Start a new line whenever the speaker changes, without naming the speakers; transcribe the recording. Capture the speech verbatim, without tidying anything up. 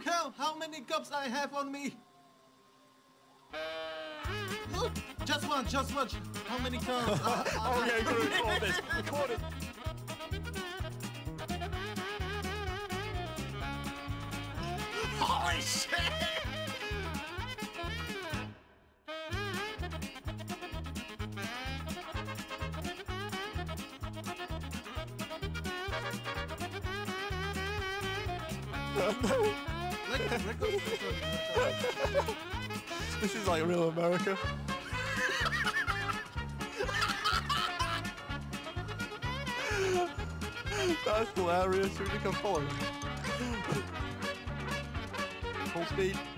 count how many cups I have on me? Look, just one, just one. How many cups? uh,
Oh yeah, you gotta record this. Record it.
Holy shit! Record, record, record, record.
This is like real America. That's hilarious. Who can follow? Full speed.